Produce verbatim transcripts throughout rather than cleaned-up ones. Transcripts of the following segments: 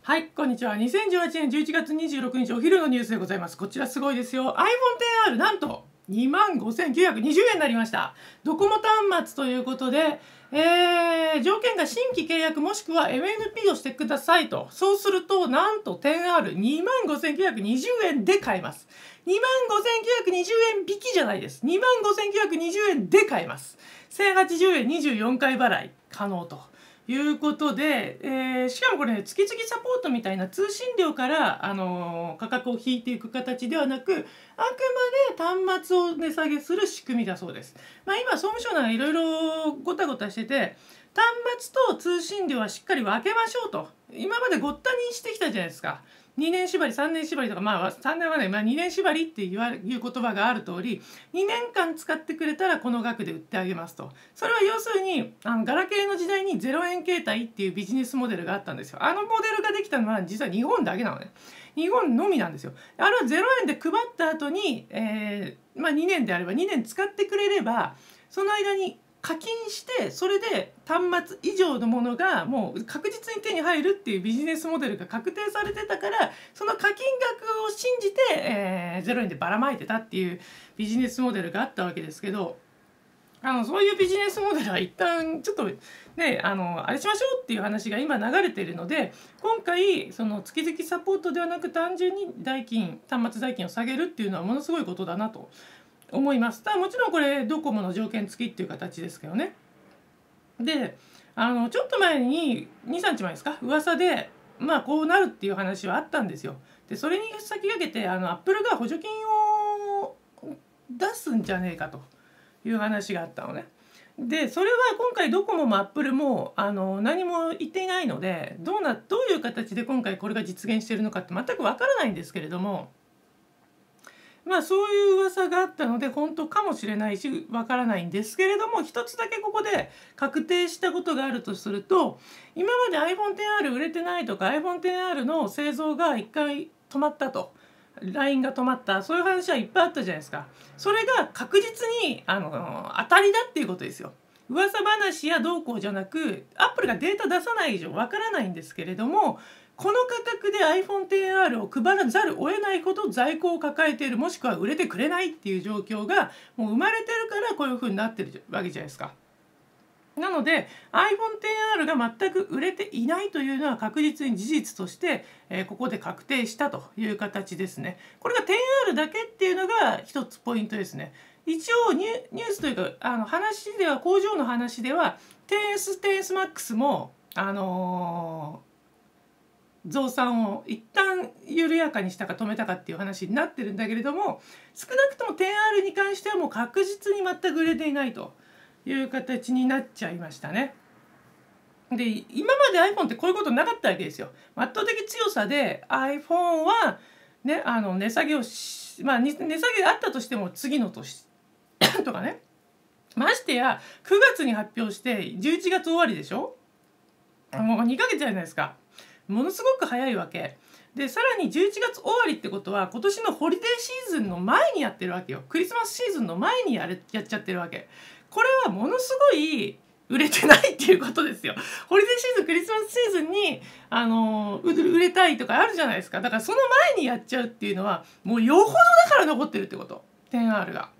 はい、こんにちは。にせんじゅうはちねんじゅういちがつにじゅうろくにちお昼のニュースでございます。こちらすごいですよ。アイフォンテンアール なんとにまんごせんきゅうひゃくにじゅうえんになりました。ドコモ端末ということで、えー、条件が新規契約もしくは エムエヌピー をしてくださいと。そうすると、なんと テンアールにまんごせんきゅうひゃくにじゅうえんで買えます。にまんごせんきゅうひゃくにじゅうえん引きじゃないです。にまんごせんきゅうひゃくにじゅうえんで買えます。せんはちじゅうえんにじゅうよんかい払い可能と。いうことで、えー、しかもこれ、ね、月々サポートみたいな通信料から、あのー、価格を引いていく形ではなく、あくまで端末を値下げする仕組みだそうです。まあ、今総務省なんかいろいろごたごたしてて、端末と通信料はしっかり分けましょうと。今までごったにしてきたじゃないですか。にねん縛りさんねん縛りとか、まあさんねんはね、まあ、にねん縛りって言わいう言葉がある通り、にねんかん使ってくれたらこの額で売ってあげますと。それは要するにあのガラケーの時代にゼロえん携帯っていうビジネスモデルがあったんですよ。あのモデルができたのは実は日本だけなのね。日本のみなんですよ。あれはゼロえんで配った後に、えーまあ、にねんであればにねん使ってくれればその間に課金してそれで端末以上のものがもう確実に手に入るっていうビジネスモデルが確定されてたからその課金額を信じて、えー、ゼロえんでばらまいてたっていうビジネスモデルがあったわけですけどあのそういうビジネスモデルは一旦ちょっとねあのあれしましょうっていう話が今流れているので今回その月々サポートではなく単純に代金端末代金を下げるっていうのはものすごいことだなと。思います。ただもちろんこれドコモの条件付きっていう形ですけどね。であのちょっと前ににさんにちまえですか噂でまあこうなるっていう話はあったんですよ。でそれに先駆けてあのアップルが補助金を出すんじゃねえかという話があったのね。でそれは今回ドコモもアップルもあの何も言っていないのでどうなどういう形で今回これが実現しているのかって全くわからないんですけれども。まあそういう噂があったので本当かもしれないしわからないんですけれども一つだけここで確定したことがあるとすると今まで アイフォンテンアール 売れてないとか アイフォンテンアール の製造が一回止まったと ライン が止まったそういう話はいっぱいあったじゃないですか。それが確実にあの当たりだっていうことですよ。噂話やどうこうじゃなくアップルがデータ出さない以上わからないんですけれどもこの価格で アイフォンテンアール を配らざるを得ないほど在庫を抱えているもしくは売れてくれないっていう状況がもう生まれてるからこういう風になってるわけじゃないですか。なので アイフォンテンアール が全く売れていないというのは確実に事実として、えー、ここで確定したという形ですね。これが テンアール だけっていうのが一つポイントですね。一応ニュニュースというかあの話では工場の話では テンエス、テンエスマックス もあのー増産を一旦緩やかにしたか止めたかっていう話になってるんだけれども少なくとも テンアール に関してはもう確実に全く売れていないという形になっちゃいましたね。で今まで iPhone ってこういうことなかったわけですよ。圧倒的強さで iPhone は、ね、あの値下げをし、まあ、値下げがあったとしても次の年とかねましてやくがつに発表してじゅういちがつ終わりでしょもうにかげつじゃないですか。ものすごく早いわけでさらにじゅういちがつ終わりってことは今年のホリデーシーズンの前にやってるわけよ。クリスマスシーズンの前にやれやっちゃってるわけ。これはものすごい売れてないっていうことですよ。ホリデーシーズンクリスマスシーズンにあの売れたいとかあるじゃないですか。だからその前にやっちゃうっていうのはもうよほどだから残ってるってこと テンアール が。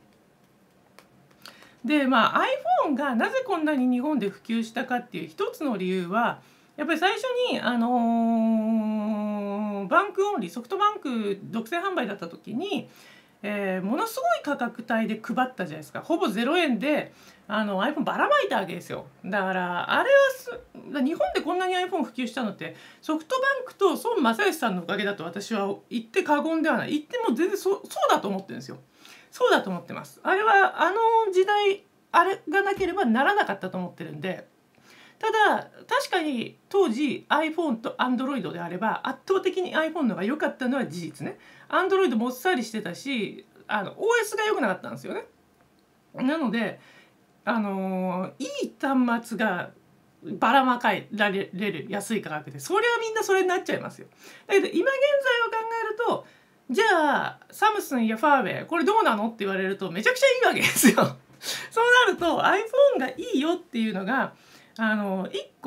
でまあ iPhone がなぜこんなに日本で普及したかっていう一つの理由はやっぱり最初に、あのー、バンクオンリーソフトバンク独占販売だった時に、えー、ものすごい価格帯で配ったじゃないですか。ほぼゼロえんであの iPhone ばらまいたわけですよ。だからあれはす日本でこんなに iPhone 普及したのってソフトバンクと孫正義さんのおかげだと私は言って過言ではない。言っても全然そそうだと思ってるんですよ。そうだと思ってます。あれはあの時代あれがなければならなかったと思ってるんで。ただ確かに当時 iPhone と Android であれば圧倒的に iPhone の方が良かったのは事実ね。Android もっさりしてたしあの オーエス が良くなかったんですよね。なのであのー、いい端末がばらまかれる安い価格でそれはみんなそれになっちゃいますよ。だけど今現在を考えるとじゃあサムスンやファーウェイこれどうなのって言われるとめちゃくちゃいいわけですよ。そうなると iPhone がいいよっていうのがあのいっこね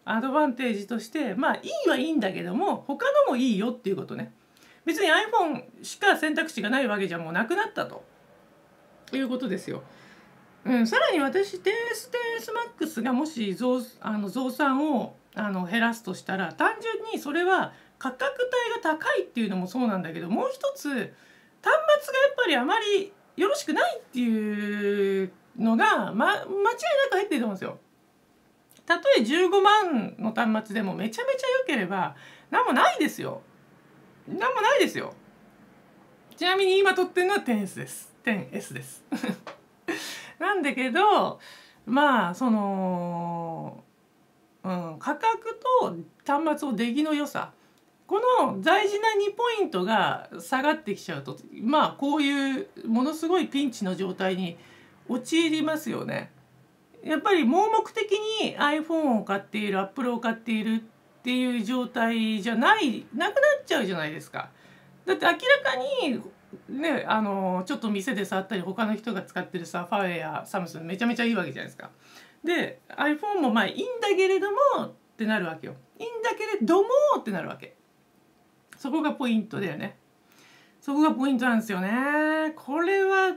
アドバンテージとして、まあいいはいいんだけども他のもいいよっていうことね。別に iPhone しか選択肢がないわけじゃもうなくなったということですよ。うん、さらに私 テンエス、テンエスマックス がもし増あの増産をあの減らすとしたら単純にそれは価格帯が高いっていうのもそうなんだけど、もう一つ端末がやっぱりあまりよろしくないっていうのが、ま、間違いなく入ってると思うんですよ。たとえじゅうごまんの端末でもめちゃめちゃ良ければ何もないですよ。何もないですよ。ちなみに今撮ってるのは テンエス です。テンエス です。なんだけどまあその、うん、価格と端末の出来の良さ、この大事なにポイントが下がってきちゃうとまあこういうものすごいピンチの状態に陥りますよね。やっぱり盲目的に iPhone を買っている Apple を買っているっていう状態じゃないなくなっちゃうじゃないですか。だって明らかにね、あのちょっと店で触ったり他の人が使ってるさファーウェイやサムスンめちゃめちゃいいわけじゃないですか。で iPhone もまあいいんだけれどもってなるわけよ。いいんだけれどもってなるわけ。そこがポイントだよね。そこがポイントなんですよね。これは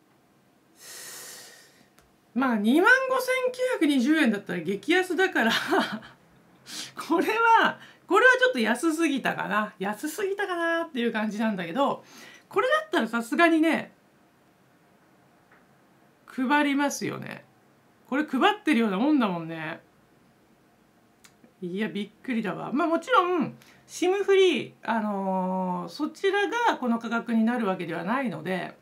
まあにまんごせんきゅうひゃくにじゅうえんだったら激安だからこれはこれはちょっと安すぎたかな安すぎたかなっていう感じなんだけど、これだったらさすがにね配りますよね。これ配ってるようなもんだもんね。いやびっくりだわ。まあもちろん SIM フリー、あのー、そちらがこの価格になるわけではないので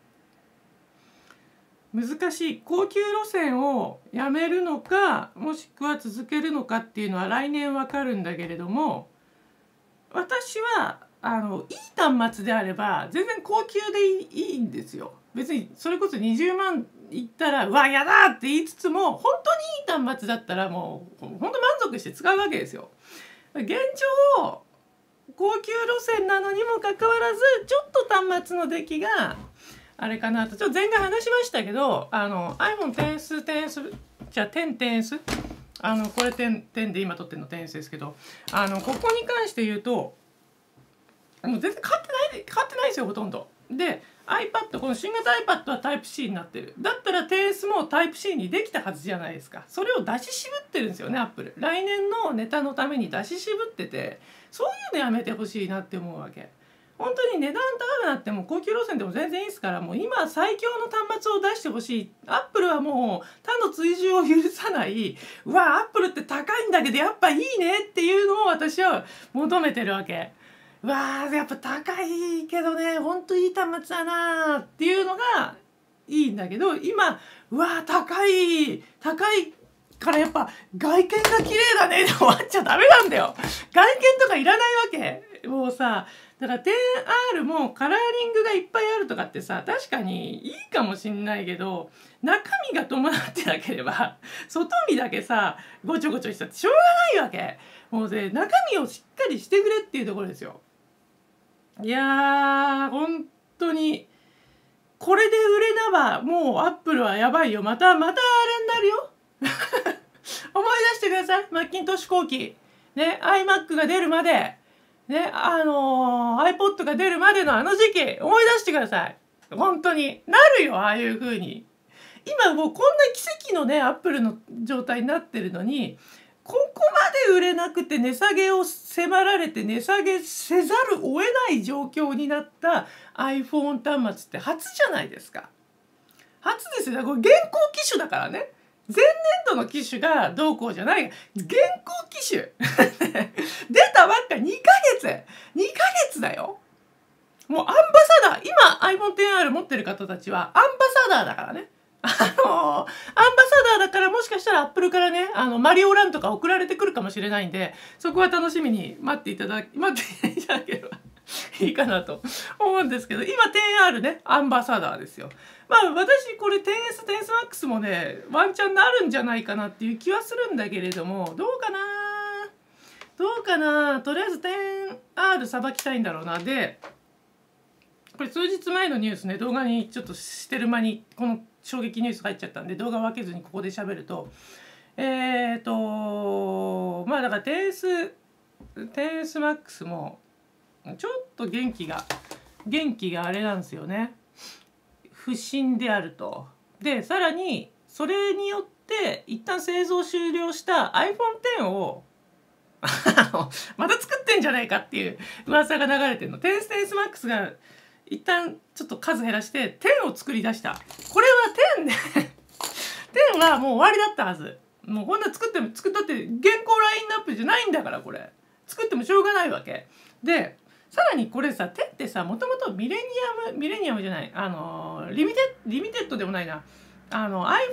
難しい。高級路線をやめるのかもしくは続けるのかっていうのは来年わかるんだけれども、私はあのいい端末であれば全然高級でいい、いいんですよ。別にそれこそにじゅうまんいったらうわやだって言いつつも本当にいい端末だったらもう本当満足して使うわけですよ。現状高級路線なのにもかかわらずちょっと端末の出来があれかなとちょっと前回話しましたけど、あの iPhone テンエス、テンエスじゃあテン、テンエスあのこれテン、テンで今撮ってるのテンエスですけど、あのここに関して言うともう全然変わってない変わってないですよほとんど。で iPad この新型 iPad は タイプシー になってる。だったら テンエス も タイプシー にできたはずじゃないですか。それを出し渋ってるんですよねアップル。来年のネタのために出し渋ってて、そういうのやめてほしいなって思うわけ。本当に値段高くなっても高級路線でも全然いいですから、もう今最強の端末を出してほしい。アップルはもう他の追従を許さない、うわアップルって高いんだけどやっぱいいねっていうのを私は求めてるわけ。うわーやっぱ高いけどねほんといい端末だなーっていうのがいいんだけど、今うわー高い高いからやっぱ外見が綺麗だねで終わっちゃダメなんだよ。外見とかいらないわけ。もうさだから テンアール もカラーリングがいっぱいあるとかってさ確かにいいかもしんないけど中身が伴ってなければ外見だけさごちょごちょしたってしょうがないわけ。もうで中身をしっかりしてくれっていうところですよ。いやー本当にこれで売れなばもうアップルはやばいよ。またまたあれになるよ思い出してください。マッキントッシュ後期ね iMac が出るまでねあのー、iPod が出るまでのあの時期思い出してください。本当になるよああいう風に。今もうこんな奇跡のねアップルの状態になってるのにここまで売れなくて値下げを迫られて値下げせざるを得ない状況になった iPhone 端末って初じゃないですか。初ですよ。これ現行機種だからね。前年度の機種がどうこうじゃない。現行機種出たばっかにかげつにかげつだよ。もうアンバサダー今 iPhone テンアール 持ってる方たちはアンバサダーだからね。あのー、アンバサダーだからもしかしたらアップルからねあのマリオランとか送られてくるかもしれないんで、そこは楽しみに待っていただき待っていただければいいかなと思うんですけど、今 テンアール ねアンバサダーですよ。まあ私これ テンエス、テンエスマックス もねワンチャンなるんじゃないかなっていう気はするんだけれども、どうかなどうかなとりあえず テンアール さばきたいんだろうな。でこれ数日前のニュースね動画にちょっとしてる間にこの衝撃ニュース入っちゃったんで動画分けずにここで喋ると、 えっとまあだからテンステンスマックスもちょっと元気が元気があれなんですよね。不振であると。でさらにそれによって一旦製造終了した アイフォンテン をまた作ってんじゃないかっていう噂が流れてるの。テンステンスマックスが一旦ちょっと数減らしてテンを作り出した。これはテンねテンはもう終わりだったはず。もうこんな作っても作ったって現行ラインナップじゃないんだから、これ作ってもしょうがないわけで、さらにこれさ、テンってさ、もともとミレニアムミレニアムじゃない、あのリミテリミテッドでもないな、あの iPhone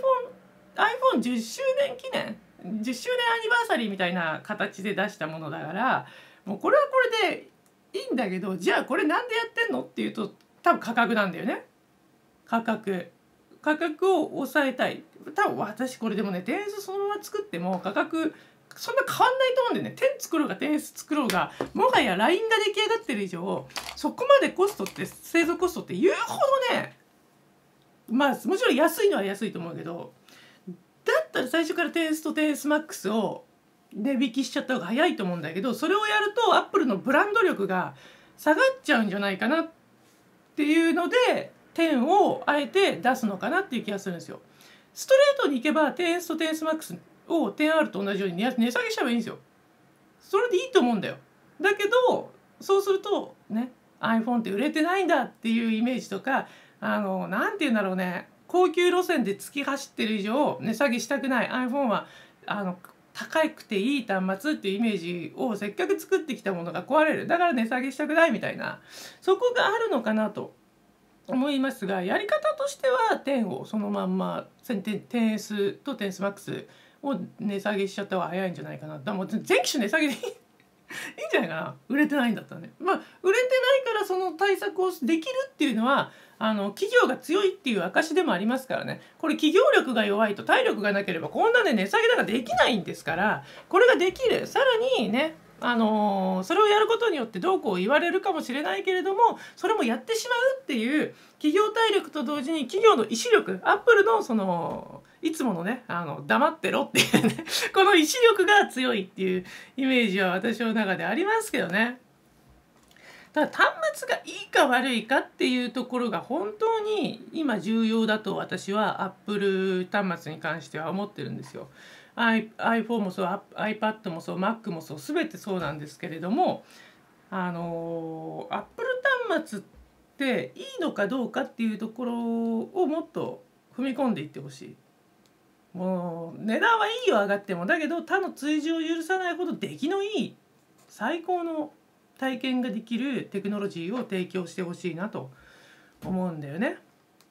iPhone じゅっしゅうねん記念じゅっしゅうねんアニバーサリーみたいな形で出したものだから、もうこれはこれでいいんだけど、じゃあこれなんでやってんのっていうと、多分価格なんだよね。価格価格を抑えたい。多分私これでもね、テンスそのまま作っても価格そんな変わんないと思うんだよね。テン作ろうがテンス作ろうが、もはやラインが出来上がってる以上、そこまでコストって製造コストって言うほどね、まあもちろん安いのは安いと思うけど、だったら最初からテンスとテンスマックスを値引きしちゃった方が早いと思うんだけど、それをやるとアップルのブランド力が下がっちゃうんじゃないかなっていうので、テンをあえて出すのかなっていう気がするんですよ。ストレートに行けばテンスとテンスマックスを テンアール と同じように値下げしちゃえばいいんですよ。それでいいと思うんだよ。だけどそうするとね、 iPhone って売れてないんだっていうイメージとか、あのなんて言うんだろうね、高級路線で突き走ってる以上値下げしたくない iPhone はあの高くていい端末っていうイメージをせっかく作ってきたものが壊れる、だから値下げしたくないみたいな、そこがあるのかなと思いますが、やり方としてはテンをそのまんま テンエス と テンエスマックス を値下げしちゃった方が早いんじゃないかな。だからもう全機種値下げでいいいいんじゃないかな、売れてないんだったらね。まあ売れてないからその対策をできるっていうのは、あの企業が強いっていう証でもありますからね。これ企業力が弱いと体力がなければこんなね値下げなんかできないんですから、これができる。さらにね、あのー、それをやることによってどうこう言われるかもしれないけれども、それもやってしまうっていう企業体力と同時に企業の意志力、アップルのそのいつものね、あの黙ってろっていうねこの意志力が強いっていうイメージは私の中でありますけどね。ただ端末がいいか悪いかっていうところが本当に今重要だと私は Apple 端末に関しては思ってるんですよ。iPhone もそう、iPad もそう、Mac もそう、全てそうなんですけれども、あの Apple 端末っていいのかどうかっていうところをもっと踏み込んでいってほしい。もう値段はいいよ上がっても、だけど他の追従を許さないほど出来のいい最高の体験ができるテクノロジーを提供してほしいなと思うんだよね。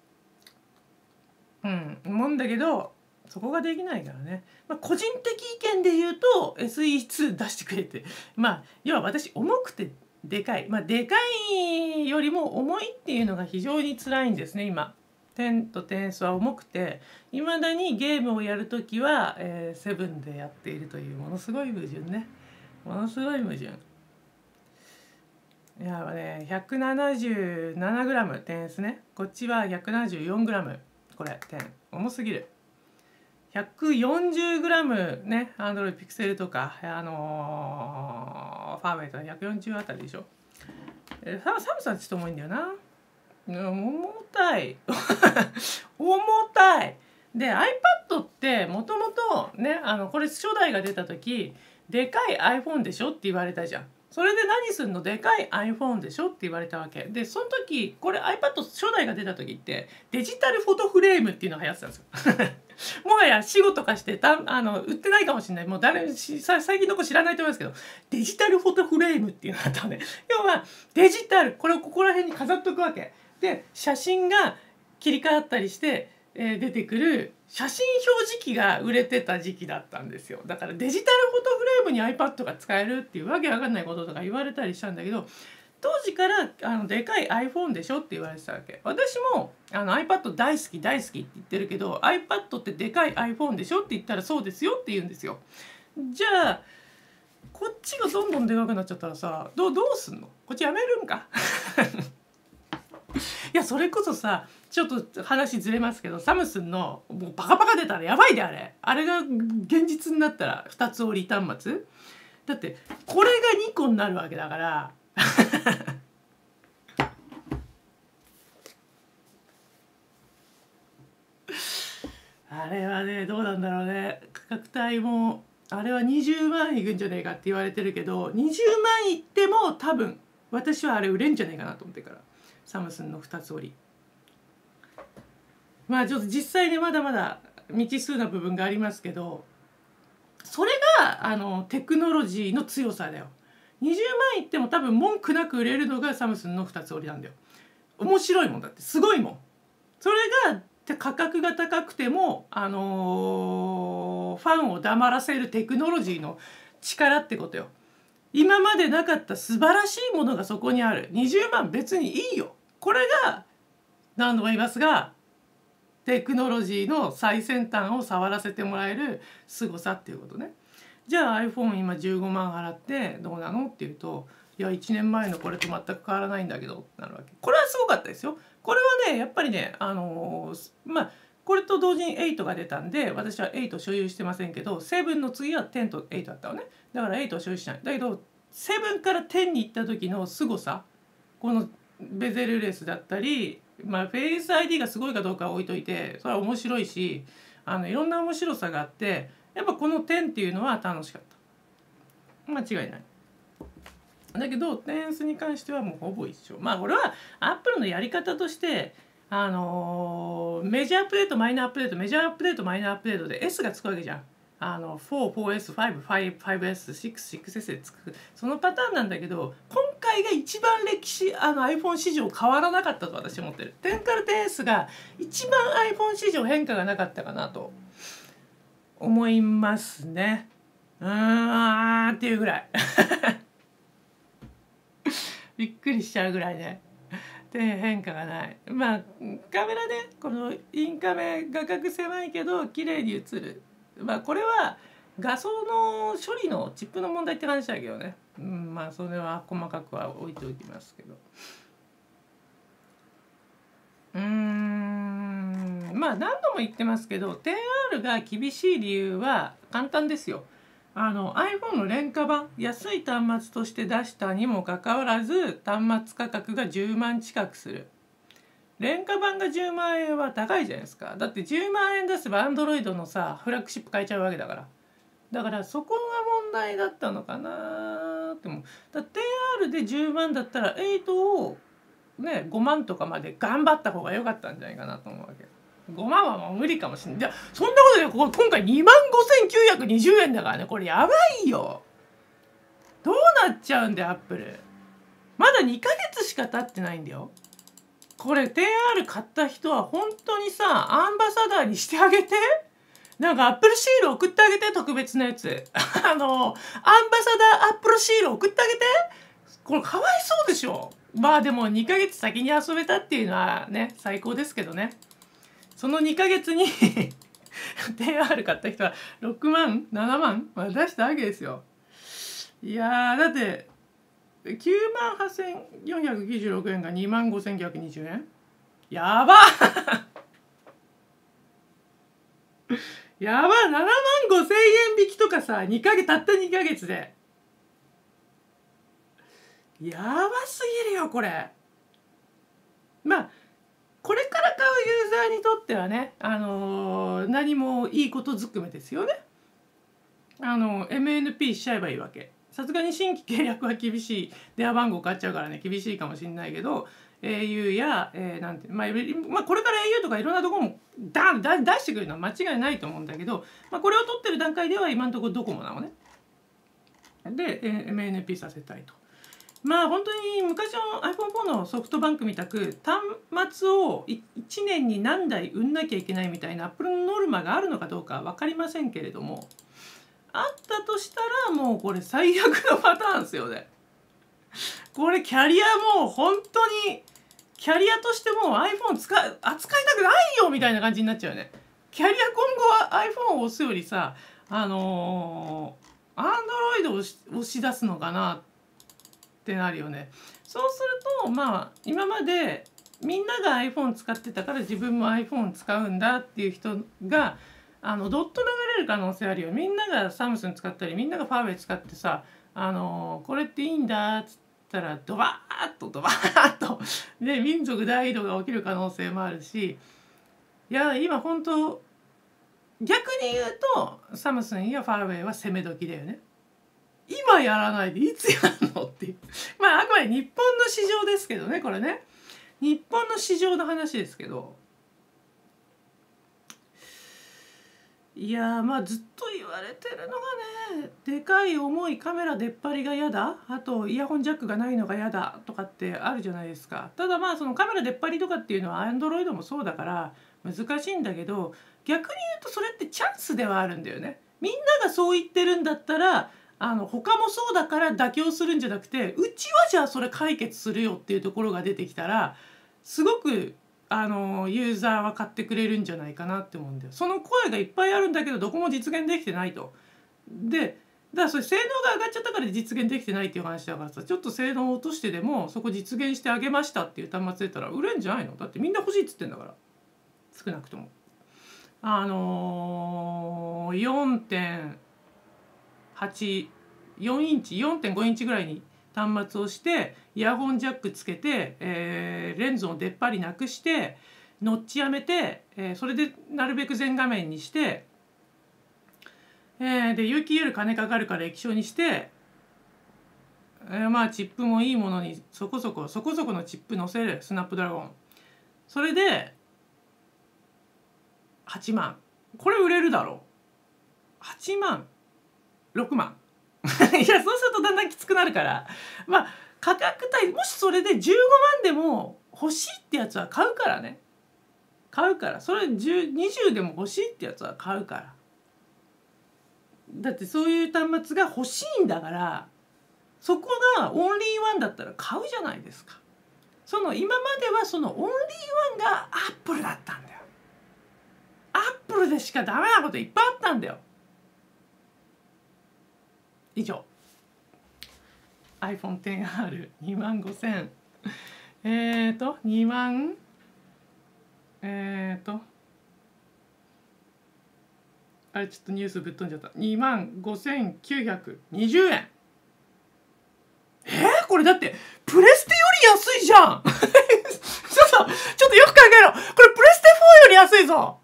うん思うんだけどそこができないからね。まあ、個人的意見で言うと エスイーツー 出してくれて、まあ要は私重くてでかい、まあでかいよりも重いっていうのが非常に辛いんですね今。テンとテンスは重くて、いまだにゲームをやるときは、えー、セブンでやっているというものすごい矛盾ね。ものすごい矛盾。いやね ひゃくななじゅうななグラム テンスね、こっちは ひゃくななじゅうよんグラム、 これテン重すぎる。ひゃくよんじゅうグラム ね、アンドロイドピクセルとかあのー、ファーウェイとかひゃくよんじゅうあたりでしょ。えサムさんちょっと重いんだよな。重たい重たいで iPad ってもともとね、あのこれ初代が出た時でかい iPhone でしょって言われたじゃん。それで何すんの、でかい iPhone でしょって言われたわけで、その時これ iPad 初代が出た時ってデジタルフォトフレームっていうのが流行ってたんですよもはや死後とかしてたあの売ってないかもしれない、もう誰し最近の子知らないと思いますけど、デジタルフォトフレームっていうのがあったのね。要はデジタル、これをここら辺に飾っとくわけで、写真が切り替わったりして、えー、出てくる写真表示器が売れてた時期だったんですよ。だからデジタルフォトフレームに iPad が使えるっていうわけわかんないこととか言われたりしたんだけど、当時からあのでかい iPhone でしょって言われてたわけ。私もあの iPad 大好き大好きって言ってるけど、 iPad ってでかい iPhone でしょって言ったらそうですよって言うんですよ。じゃあこっちがどんどんでかくなっちゃったらさ、どうどうすんの、こっちやめるんかいやそれこそさちょっと話ずれますけど、サムスンのもうバカバカ出たらやばいで、あれあれが現実になったらふたつ折り端末だって、これがにこになるわけだからあれはねどうなんだろうね。価格帯もあれはにじゅうまんいくんじゃねえかって言われてるけど、にじゅうまんいっても多分私はあれ売れんじゃねえかなと思ってから、サムスンのふたつ折り。まあちょっと実際にまだまだ未知数な部分がありますけど、それがあのテクノロジーの強さだよ。にじゅうまんいっても多分文句なく売れるのがサムスンのふたつ折りなんだよ。面白いもんだって、すごいもん。それが価格が高くても、あのー、ファンを黙らせるテクノロジーの力ってことよ。今までなかった素晴らしいものがそこにある。にじゅうまん別にいいよ。これが何度も言いますが、テクノロジーの最先端を触らせてもらえる凄さっていうことね。じゃあ iPhone 今じゅうごまん払ってどうなのっていうと、いやいちねんまえのこれと全く変わらないんだけどってなるわけ。これはすごかったですよ。これはねやっぱりね、あのー、まあこれと同時にエイトが出たんで、私はエイト所有してませんけど、セブンの次はテンとエイトだったのね。だからエイトは所有しない。だけどセブンからテンに行った時の凄さ、このベゼルレスだったり、まあフェイス アイディー がすごいかどうかは置いといて、それは面白いし、あのいろんな面白さがあって、やっぱこのテンっていうのは楽しかった。間違いない。だけどテンスに関してはもうほぼ一緒。まあこれはアップルのやり方として、あのー、メジャーアップデートマイナーアップデートメジャーアップデートマイナーアップデートで エス がつくわけじゃん。あの フォー、フォーエス、ファイブ、ファイブ、ファイブエス、シックス、シックスエス でつく、そのパターンなんだけど、今回が一番歴史あの iPhone 市場変わらなかったと私は思ってる。テンから テンエス が一番 iPhone 市場変化がなかったかなと思いますね。うーんっていうぐらいびっくりしちゃうぐらいね。で変化がない。まあカメラね、このインカメ画角狭いけど綺麗に映る。まあこれは画像の処理のチップの問題って話だけどね。うん、まあそれは細かくは置いておきますけど。うーん、まあ何度も言ってますけど テンアール が厳しい理由は簡単ですよ。あの iPhone の廉価版、安い端末として出したにもかかわらず端末価格がじゅうまん近くする。廉価版がじゅうまんえんは高いじゃないですか。だってじゅうまんえん出せば Android のさフラッグシップ買えちゃうわけだから。だからそこが問題だったのかなって思う。だ テンアール でじゅうまんだったらエイトをねごまんとかまで頑張った方が良かったんじゃないかなと思うわけ。ごまんはもう無理かもしれない。いやそんなことでここ今回にまんごせんきゅうひゃくにじゅうえんだからね。これやばいよ。どうなっちゃうんだよアップル。まだにかげつしか経ってないんだよ。これ テンアール 買った人は本当にさアンバサダーにしてあげて。なんかアップルシール送ってあげて、特別なやつあのアンバサダーアップルシール送ってあげて。これかわいそうでしょ。まあでもにかげつ先に遊べたっていうのはね最高ですけどね。そのにかげつにテンアール 買った人はろくまんななまん、まあ、出したわけですよ。いやーだってきゅうまんはっせんよんひゃくきゅうじゅうろくえんがにまんごせんきゅうひゃくにじゅうえん、やばやばななまんごせんえん引きとかさ、にかげつたったにかげつでやばすぎるよこれ。まあこれから買うユーザーにとってはね、あのー、何もいいことずくめですよね。あの エムエヌピー しちゃえばいいわけ。さすがに新規契約は厳しい、電話番号買っちゃうからね厳しいかもしれないけど、 エーユー や、えー、なんて、まあ、まあこれから エーユー とかいろんなところもダンダン出してくるのは間違いないと思うんだけど、まあ、これを取ってる段階では今のところドコモなのね。で エムエヌピー させたいと。まあ本当に昔の アイフォンフォー のソフトバンクみたく端末をいちねんに何台売んなきゃいけないみたいなアップルのノルマがあるのかどうかは分かりませんけれども、あったとしたらもうこれ最悪のパターンですよね。これキャリアもう本当にキャリアとしてもう iPhone 使扱いたくないよみたいな感じになっちゃうよね。キャリア今後は iPhone を押すよりさ、あのー、Android を押し出すのかなってなるよね。そうするとまあ今までみんなが iPhone 使ってたから自分も iPhone 使うんだっていう人があのどっと流れる可能性あるよ。みんながサムスン使ったりみんながファーウェイ使ってさ、あのこれっていいんだっつったらドバーッとドバーッとで民族大移動が起きる可能性もあるし、いや今本当逆に言うとサムスンやファーウェイは攻め時だよね。今やらないでいつやるのっていうまああくまで日本の市場ですけどね、これね日本の市場の話ですけど、いやまあずっと言われてるのがね、でかい重いカメラ出っ張りが嫌だ、あとイヤホンジャックがないのが嫌だとかってあるじゃないですか。ただまあそのカメラ出っ張りとかっていうのは Android もそうだから難しいんだけど、逆に言うとそれってチャンスではあるんだよね。みんながそう言ってるんだったらあの他もそうだから妥協するんじゃなくて、うちはじゃあそれ解決するよっていうところが出てきたらすごくあのユーザーは買ってくれるんじゃないかなって思うんだよ。その声がいっぱいあるんだけどどこも実現できてないと。でだからそれ性能が上がっちゃったから実現できてないっていう話だからさ、ちょっと性能を落としてでもそこ実現してあげましたっていう端末出たら売れんじゃないの。だってみんな欲しいっつってんだから、少なくとも。あのー、よんてんはち、よんインチ、よんてんごインチぐらいに端末をしてイヤホンジャックつけて、えーレンズを出っ張りなくしてノッチやめて、えーそれでなるべく全画面にして、えーで有機 イーエル 金かかるから液晶にして、えーまあチップもいいものにそこそこそこそこのチップ載せるスナップドラゴン、それではちまん、これ売れるだろう。はちまんろくまんいやそうするとだんだんきつくなるから、まあ価格帯もしそれでじゅうごまんでも欲しいってやつは買うからね、買うから、それじゅう、にじゅうでも欲しいってやつは買うから、だってそういう端末が欲しいんだから、そこがオンリーワンだったら買うじゃないですか。その今まではそのオンリーワンがアップルだったんだよ。アップルでしかダメなこといっぱいあったんだよ。以上 アイフォンテンアールにまんごせん、えーとにまんえーとあれちょっとニュースぶっ飛んじゃった。にまんごせんきゅうひゃくにじゅうえん。えー、これだってプレステより安いじゃんちょっとちょっとよく考えろ、これプレステフォーより安いぞ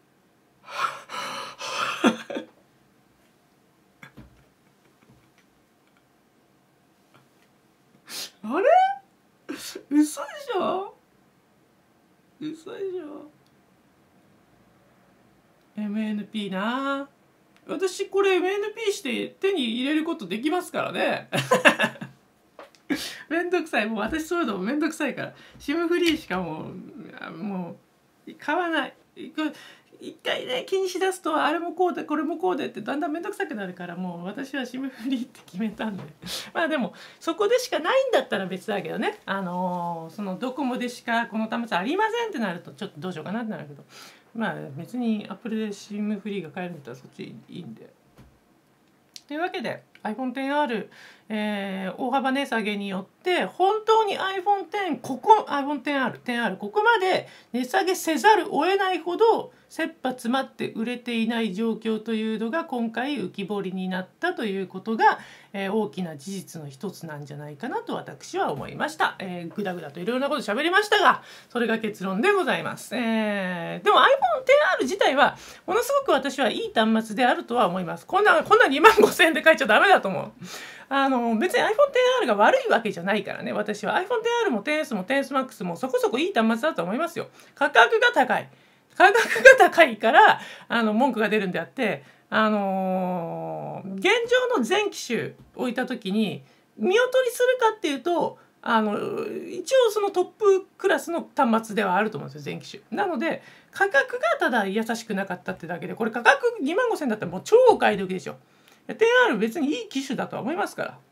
あれ嘘でしょ、嘘でしょ。 エムエヌピー な、私これ エムエヌピー して手に入れることできますからねめんどくさい、もう私そういうのもめんどくさいから SIM フリーしかもうもう買わない。一回ね気にしだすとあれもこうでこれもこうでってだんだんめんどくさくなるから、もう私は SIM フリーって決めたんでまあでもそこでしかないんだったら別だけどね、あのー、そのドコモでしかこの端末ありませんってなるとちょっとどうしようかなってなるけど、まあ別に Apple で SIM フリーが買えるんだったらそっちいいんで。というわけで アイフォンテンアール、えー、大幅値下げによって本当に アイフォンテン ここ アイフォンテンアール、テンアール ここまで値下げせざるを得ないほど切羽詰まって売れていない状況というのが今回浮き彫りになったということが、えー、大きな事実の一つなんじゃないかなと私は思いました。えー、ぐだぐだといろいろなこと喋りましたが、それが結論でございます。えー、でも アイフォンテンアール 自体はものすごく私はいい端末であるとは思います。こんなこんなにまんごせんえんで買えちゃダメだと思う。あの別に アイフォンテンアール が悪いわけじゃないからね。私は アイフォンテンアール も テンエス も テンエスマックス もそこそこいい端末だと思いますよ。価格が高い価格が高いからあの文句が出るんであって、あのー、現状の全機種置いた時に見劣りするかっていうと、あの一応そのトップクラスの端末ではあると思うんですよ、全機種。なので価格がただ優しくなかったってだけで、これ価格にまんごせんえんだったらもう超お買い得でしょ。テンアール 別にいい機種だとは思いますから。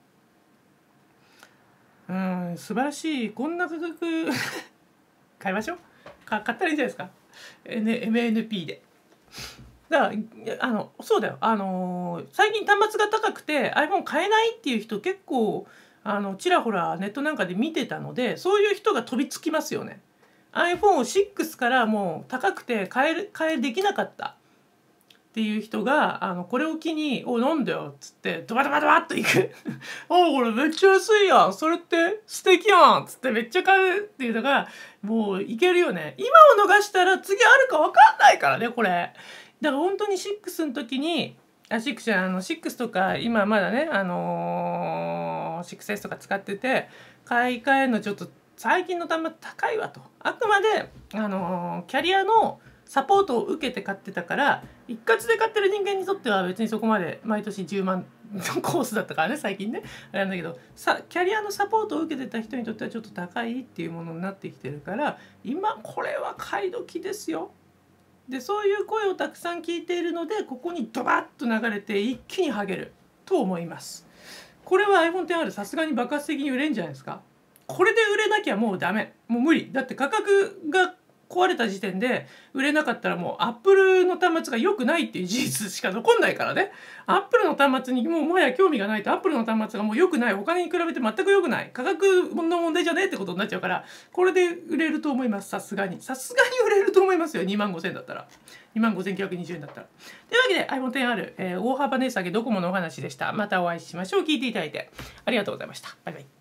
うん、素晴らしい。こんな価格買いましょう。か買ったらいいんじゃないですか。エムエヌピー で。だからあのそうだよ、あのー、最近端末が高くて iPhone 買えないっていう人結構あのちらほらネットなんかで見てたので、そういう人が飛びつきますよね。 アイフォン シックス からもう高くて買える買えできなかったっていう人があのこれを機に「おなんだよ」っつってドバドバドバッといく「おこれめっちゃ安いやんそれって素敵やん」っつってめっちゃ買うっていうのがもういけるよね。今を逃したら次あるか分かんないからねこれ。だから本当にシックスの時にあシックスじゃないあのシックスとか今まだねあのー、シックスエス とか使ってて買い替えるのちょっと最近の端末高いわと。あくまであのー、キャリアのサポートを受けて買ってたから一括で買ってる人間にとっては別にそこまで毎年じゅうまんのコースだったからね最近ねあれなんだけどさキャリアのサポートを受けてた人にとってはちょっと高いっていうものになってきてるから今これは買い時ですよ。でそういう声をたくさん聞いているのでここにドバッと流れて一気にはげると思います。これは アイフォンテンアール さすがに爆発的に売れんじゃないですか。これで売れなきゃもうダメもう無理だって価格が壊れた時点で売れなかったらもうアップルの端末が良くないっていう事実しか残んないからね。アップルの端末にもうもはや興味がないとアップルの端末がもう良くないお金に比べて全く良くない価格の問題じゃねえってことになっちゃうからこれで売れると思います。さすがにさすがに売れると思いますよにまんごせんだったらにまんごせんきゅうひゃくにじゅうえんだったら。というわけで アイフォンテンアール、えー、大幅値下げドコモのお話でした。またお会いしましょう。聞いていただいてありがとうございました。バイバイ。